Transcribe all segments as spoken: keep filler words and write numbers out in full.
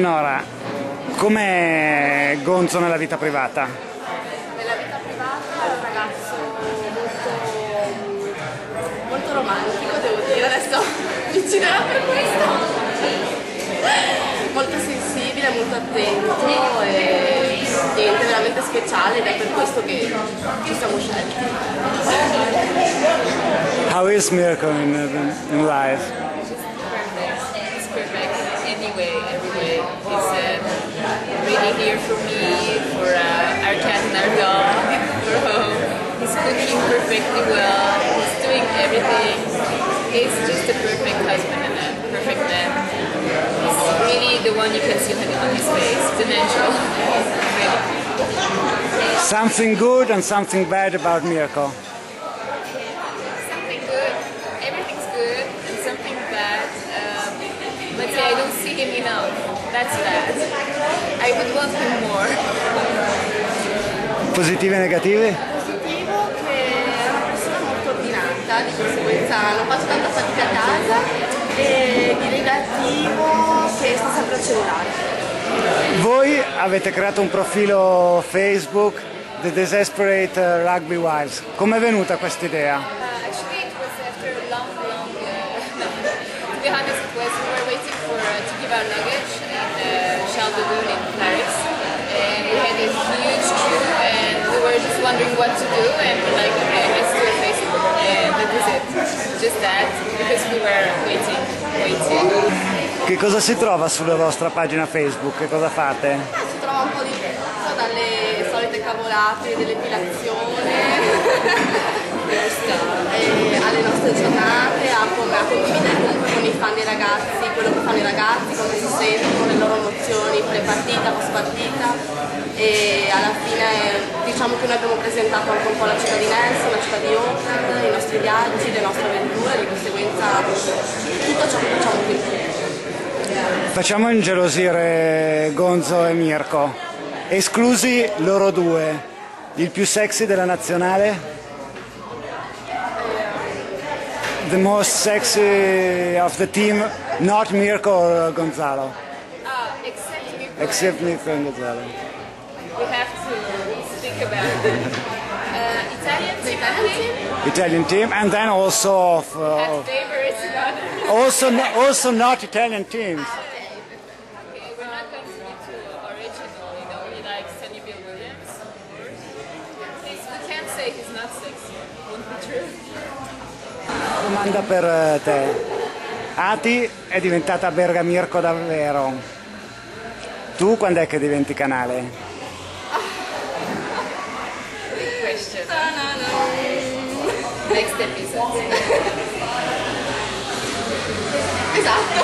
Eleonora, com'è Gonzo nella vita privata? Nella vita privata è un ragazzo molto, molto romantico, devo dire, adesso mi ucciderà per questo. Molto sensibile, molto attento e niente, veramente speciale ed è per questo che ci siamo scelti. How is Mirko in, in life? He's perfect in any way, every way. He's uh, really here for me, for uh, our cat and our dog, for home. He's cooking perfectly well. He's doing everything. He's just a perfect husband and a perfect man. He's really the one you can see on his face. He's an angel. Really. Something good and something bad about Mirko. Something good. Everything's good and something bad. Um, let's say I don't see him enough. That's bad. I would want him more. Positivi e negativi? Positivo che è una persona molto ordinata, di conseguenza non faccio tanta fatica a casa, e di negativo che sta sempre al cellulare. Voi avete creato un profilo Facebook, The Desperate Rugby Wives. Com'è venuta questa idea? Uh, actually, it was after a long, long. Uh, to be honest, it was we were waiting for uh, to give our luggage in uh, Charles de Gaulle in Paris, and we had a huge queue, and we were just wondering what to do, and we're like, okay, let's do a Facebook, and that was it. Just that, because we were waiting, waiting. Che cosa si trova sulla vostra pagina Facebook? Che cosa fate? Ah, si trova un po' di tutto, dalle solite cavolate dell'epilazione e alle nostre giornate, a, a condividere comunque con i fan dei ragazzi quello che fanno i ragazzi, come si sentono, le loro emozioni pre-partita, post-partita, e alla fine diciamo che noi abbiamo presentato anche un po' la città di Nelson, la città di Auckland, i nostri viaggi, le nostre avventure, di conseguenza tutto ciò che facciamo qui. Facciamo ingelosire Gonzo e Mirko, esclusi loro due, il più sexy della nazionale? The most sexy of the team, not Mirko or Gonzalo? Uh, except Mirko. Except Mirko and Gonzalo. We have to speak about it. Uh, Italian team, Italian Italian team, and then also of, uh, have favorites, not. also also not Italian teams. Okay, we're not going to be too original, you know, we like Sonny Bill Williams. Please, we can't say he's not sexy, won't be true. Domanda per te. Ati è diventata Bergamirko davvero. Tu quando è che diventi canale? Good question. Next episode. Esatto.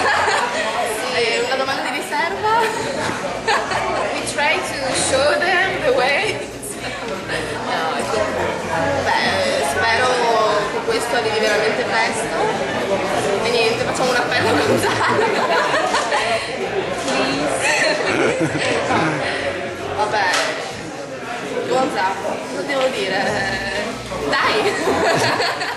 È una domanda di riserva. We try to show them the way. No, I think. Beh, spero che questo arrivi veramente presto. E niente, facciamo un appello a Gonzalo. Vabbè. Gonza, cosa devo dire? Dai!